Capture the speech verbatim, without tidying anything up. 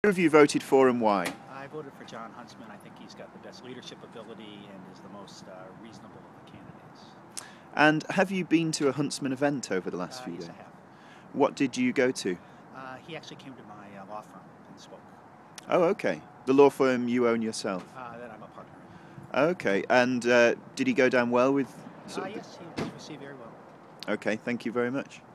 Who have you voted for and why? I voted for John Huntsman. I think he's got the best leadership ability and is the most uh, reasonable of the candidates. And have you been to a Huntsman event over the last Uh, few yes, days? I have. What did you go to? Uh, he actually came to my uh, law firm and spoke. Oh, okay. The law firm you own yourself? Uh, that I'm a partner in. Okay. And uh, did he go down well with... Uh, yes, he was received very well. Okay, thank you very much.